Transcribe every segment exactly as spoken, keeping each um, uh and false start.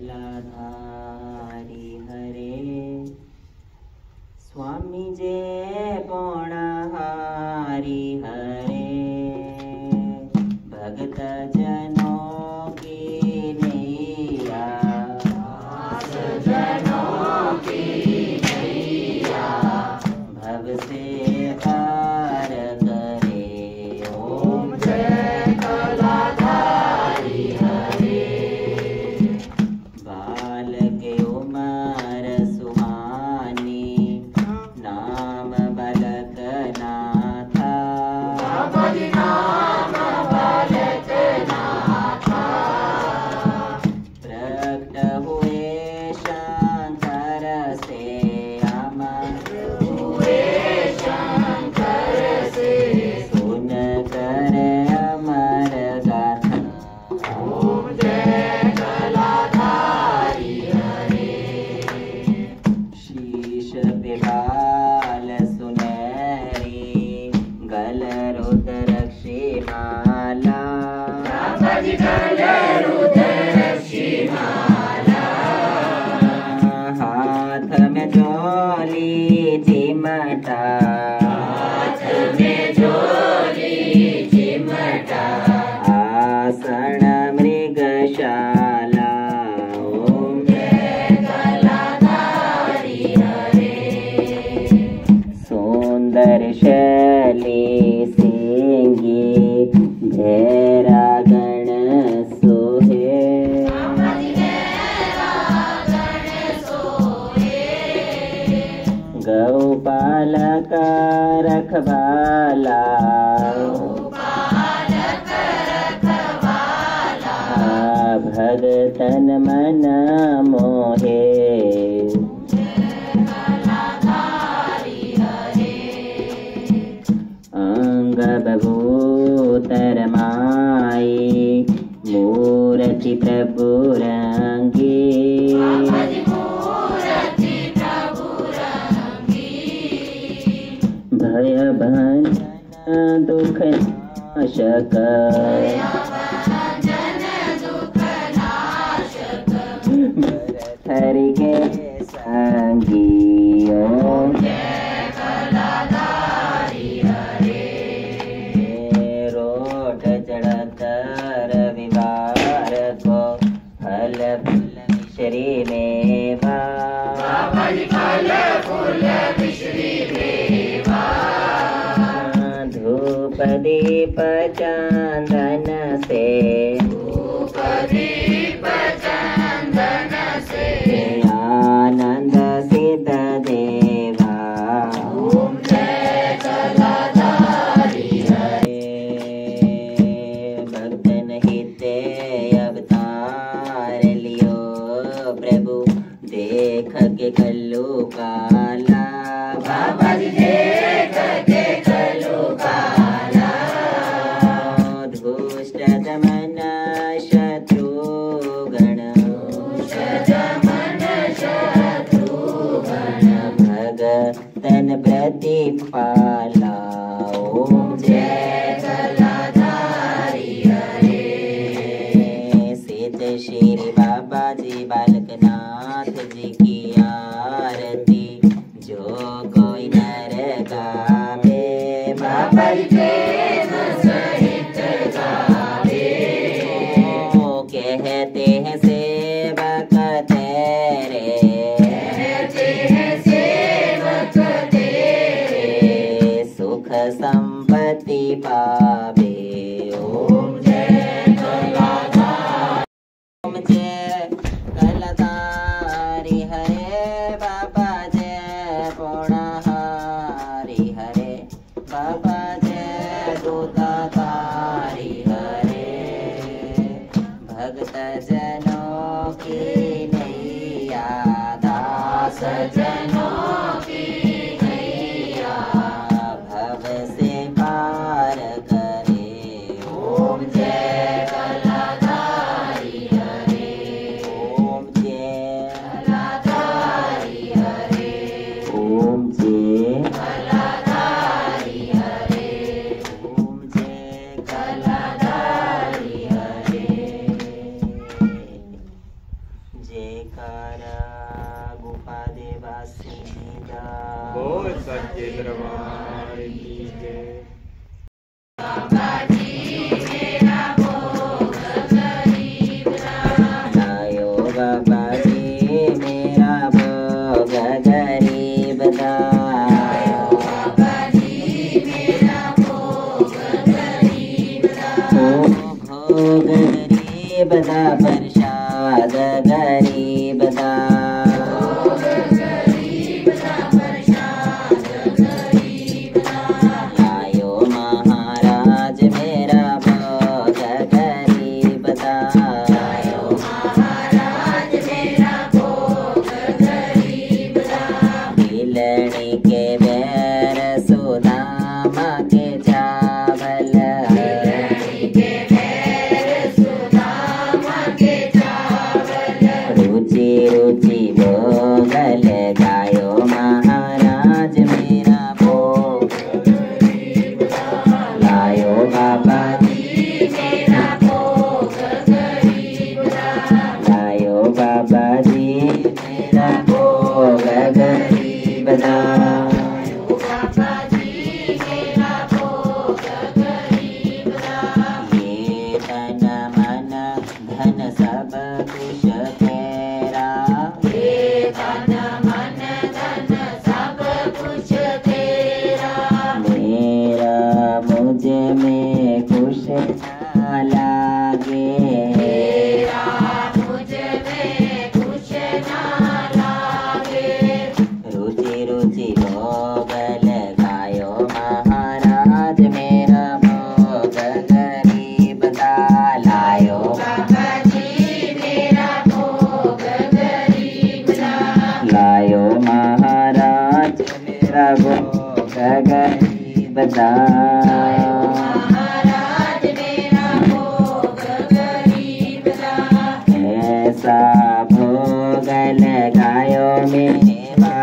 कलाधारी हरे स्वामी जे पौणहारी हरे भगत जनों की नैया जनों की नैया भव से पार करे ओम जय कलाधारी हरे बाल के उमर सुहानी नाम बालक नाथा नाम बालक नाथा प्रकट हुए शंकर से अमर हुए शंकर से सुन कर अमर गाथा ओम जय कलाधारी हरे शीश पे बाल सुनहरी गल रुद्राक्षी माला गल रुद्राक्षी माला हाथ में झोली चिमटा हाथ में झोली चिमटा आसन मृगशाला ओम जय कलाधारी हरे सुंदर शैली सिंगी घेरा गण सोहे गौपालक रखवाला भगतन मन मोहे अंग बभूतर माई मूर्ति प्रभु रंगी भय भन दुख नाशक हरि के संगी ओम रोट चढ़त रविवार को फल फूल मिश्री मेवा धूप दीप चंदन से धूप दीप चंदन से आनंद सिद्ध देवा ओम जय कलाधारी हरे भक्तन हिते अवतार लियो प्रभु देख के कल्लू काला बाबा जी देख के कल्लू काला दुष्ट दमन शत्रुगण दमन शत्रुगण भगतन प्रतिपाला ओम जय कलाधारी हरे सिद्ध श्री बाबा जी बालकनाथ जी की आरती जो कोई नर गावे बाबा जी प्रेम सहित गावे ओ कहते हैं सेवक तेरे कहते हैं सेवक तेरे सुख संपत्ति पावे ओम जय कलाधारी ओम जय कलाधारी हरे बाबा जय पौणहारी हरे बाबा जय दूताधारी हरे भगत जनों की नैया दास जनों की नैया भव से पार करे ओम जय कलाधारी हरे ओम जय कलाधारी हरे ओम जय कलाधारी हरे ओम जय कलाधारी हरे जय दरबार की जय। लायो बाबा जी मेरा भोग गरीब दा। भोग गरीब दा प्रसाद गरीब दा। लायो महाराज मेरा भोग गरीब दा। हिलणी के बैर सुदामा के चावल। रुचि रुचि भोगल गायो महाराज मेरा भोग। लायो बाबा जी मेरा भोग गरीब दा। लायो बाबा जी मेरा भोग गरीब दा। ये तन मन धन सब कुछ तेरा। मेरा मुझ में कुछ ना लागे। रुचि रुचि भोगल गायो महाराज मेरा भोग गरीब दा। लायो लायो महाराज मेरा भोग गरीब दा। ऐसा भोग लगायो मेरे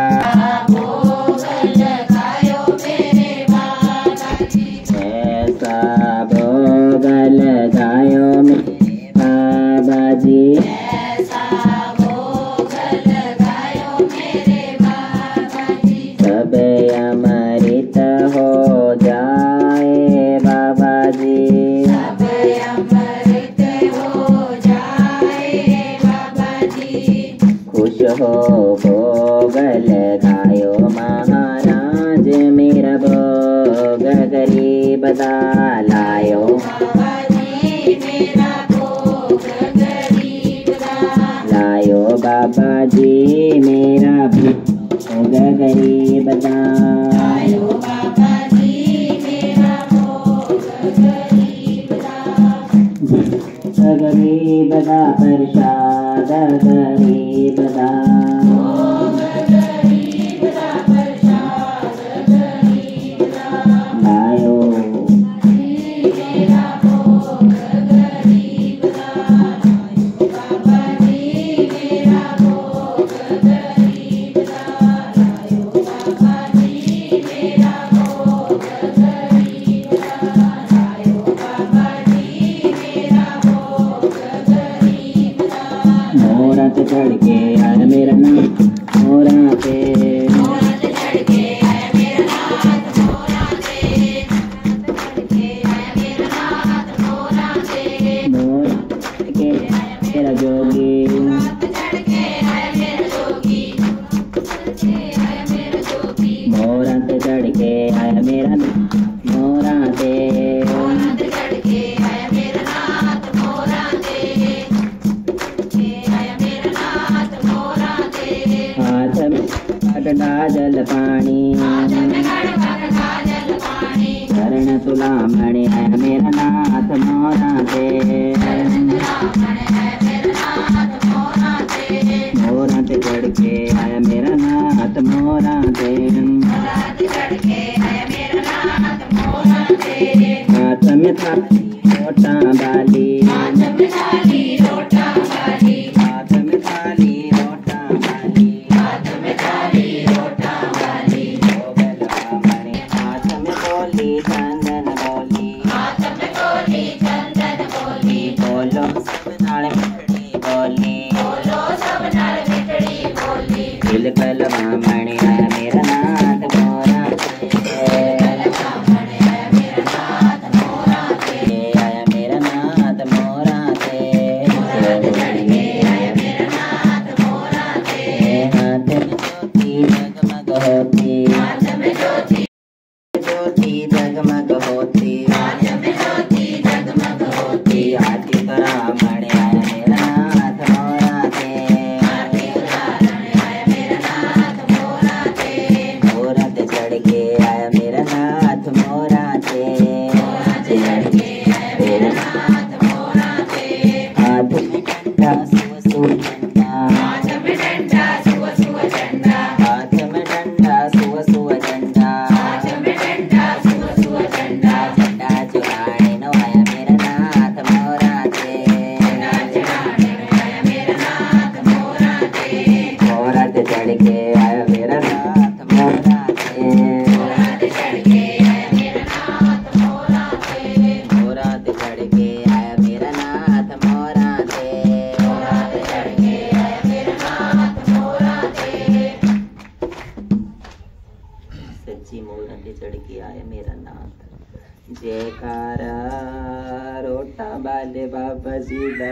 ऐसा भोग लगायो मेरे बाबा जी। सब अमृत हो जाए बाबा जी। खुश हो भोग लगायो महाराज मेरा भोग गरीब दा। लायो लायो बाबा जी मेरा भोग गरीब दा। गरीब दा प्रसाद गरीब दा। लायो मोरा पे चढ़ के आया मेरा नाथ मोरा पे। मोरा पे चढ़ के आया मेरा नाथ मोरा पे। मोरा चढ़ के आया मेरा जोगी। मोरा पे चढ़ के आया मेरा नाथ मोरा पे। हाथ में गढ़ा जल पानी। शरण सुलामणि है मेरा नाथ मोरा पे। मोरा पे चढ़ के आया मेरा नाथ मोरा पे। हाथ में थाली लोटा बाली। हाथ में थाली लोटा बाली। हाथ में थाली लोटा बाली। हाथ में थाली लोटा बाली। भोगल बामणी हाथ में बोली चंदन बोली। हाथ में बोली चंदन बोली। बोलो सब नाले वाले बाबा जी दा।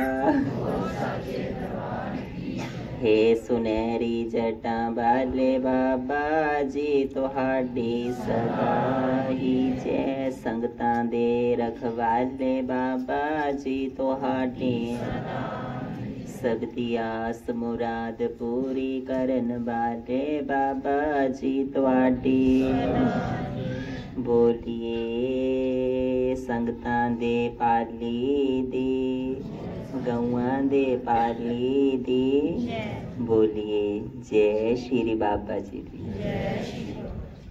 हे सुनहरी जटा वाले बाबा जी तुहाडी सदा ही जय। संगतां दे रखवाले बाबा जी तुहाडी सब दी आस मुराद पूरी करन वाले बाबा जी तुहाडी। बोलिए संगतां दे पाली दी गौआं दे पाली दी। बोलिए जय श्री बाबा जी दी।